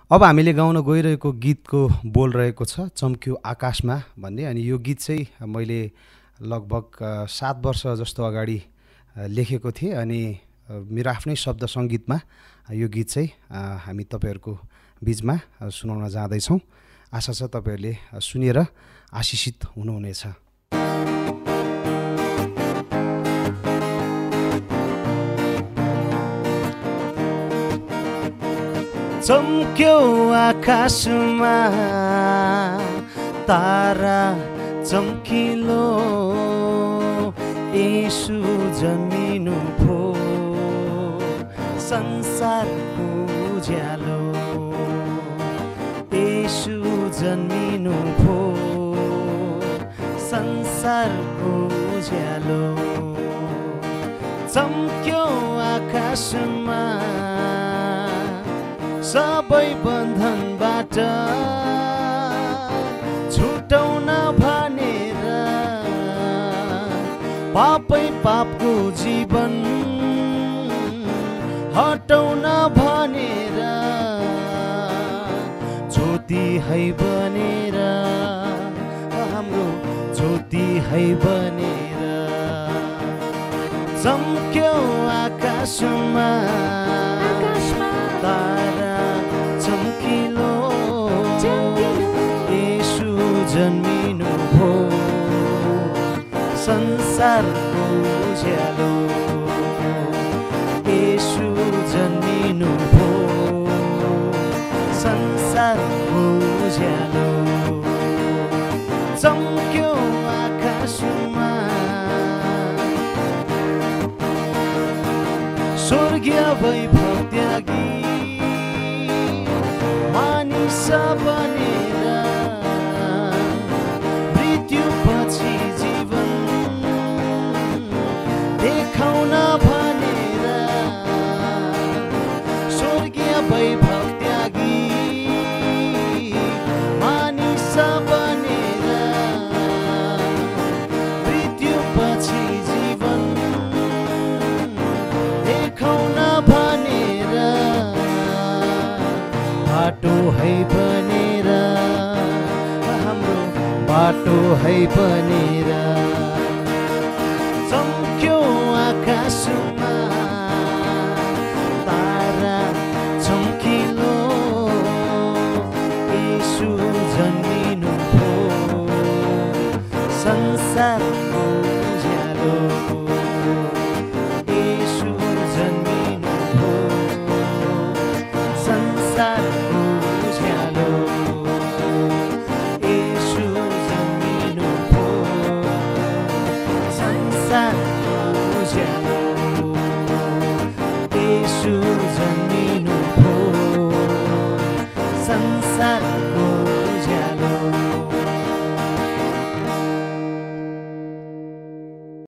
अब हामीले गाउन गइरहेको गीतको बोल रहेको छ चम्क्यो आकाशमा भन्ने। अनि यो गीत चाहिँ मैले लगभग 7 वर्ष जस्तो अगाडि लेखेको थिएँ अनि मेरो आफ्नै शब्द सङ्गीतमा यो गीत चाहिँ हामी तपाईहरुको बीचमा सुनाउन जाँदैछौँ। आशा छ तपाईहरुले सुनेर आशिषित हुनुहुनेछ। चम्क्यो आकाशमा तारा चम्किलो, येशू जन्मिनु भो संसारको उज्यालो। येशू जन्मिनु भो संसारको उज्यालो। चम्क्यो आकाशमा सबै बन्धनबाट छुटाउन भनेर, पापै पापको जीवन हटाउन भनेर, ज्योति है बनेर, हाम्रो ज्योति है बनेर चम्क्यो आकाशमा तारा चम्किलो, येशू जन्मिनु भो संसारको उज्यालो। येशू जन्मिनु भो संसारको उज्यालो। चम्क्यो आकाशमा स्वर्गीय वैभव त्यागी मानिस बनेर, मृत्यु पछि जीवन देखाउन भनेर, स्वर्गीय वैभव त्यागी मानिस बनेर, मृत्यु पछि जीवन देखाउन भनेर, बाटो है बनेर, हाम्रो बाटो है बनेर।